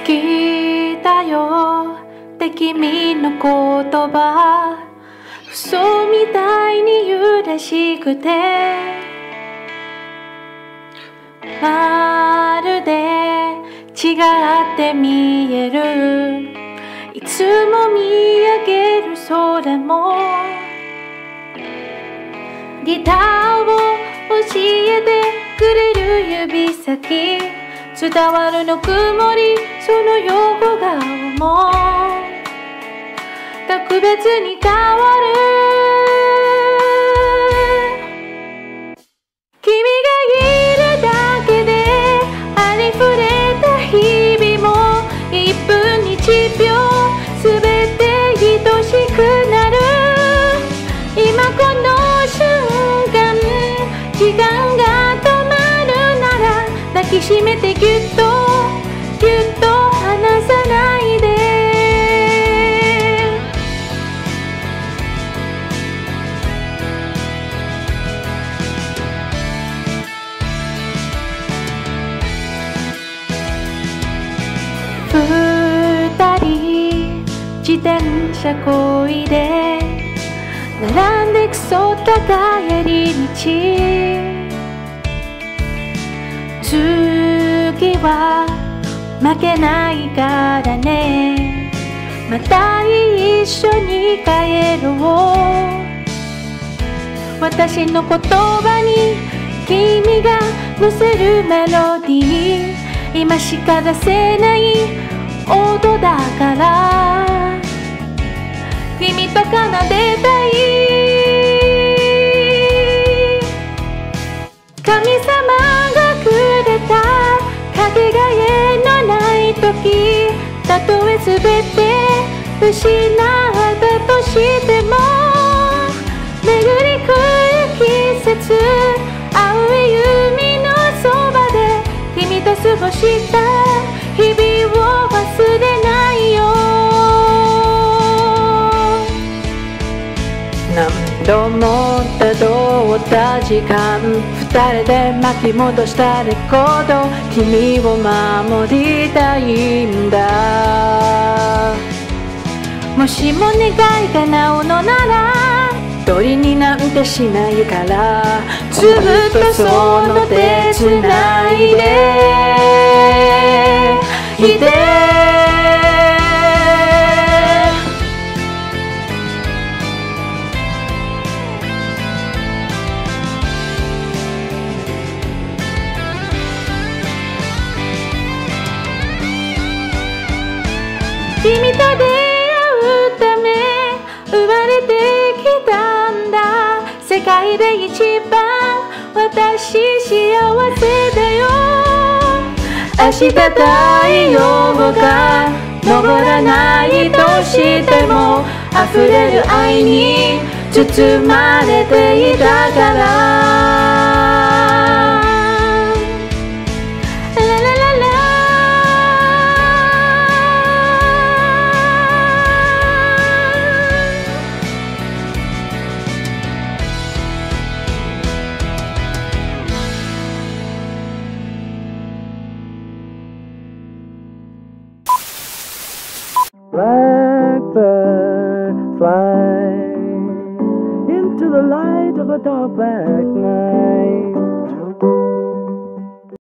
きだよって君の言葉、嘘みたいに嬉しくて、まるで違って見える。いつも見上げる空も、ギターを教えてくれる指先、伝わるぬくもり、その横顔も特別に変わる。君がいるだけでありふれた日々も、1分1秒すべて愛しくなる。今この瞬間、時間が止まるなら抱きしめてぎゅっとぎゅっと離さないで。二人自転車こいで並んでくそった帰り道、次は負けないからね、また一緒に帰ろう。私の言葉に君が乗せるメロディー、今しか出せない音だから君と奏でたい。神様がくれたかけがえのない時、たとえ全て失ったとしても、巡り来る季節、青い海のそばで君と過ごした日々を忘れないよ。何度もたどった時間、二人で巻き戻したレコード、君を守りたいんだ。もしも願い叶うのなら鳥になんてしないから、ずっとその手つないでいて。君と出会うため生まれてきたんだ。世界で一番私幸せだよ。明日太陽が昇らないとしても、溢れる愛に包まれていたから。 Blackbird fly into the light of a dark black night.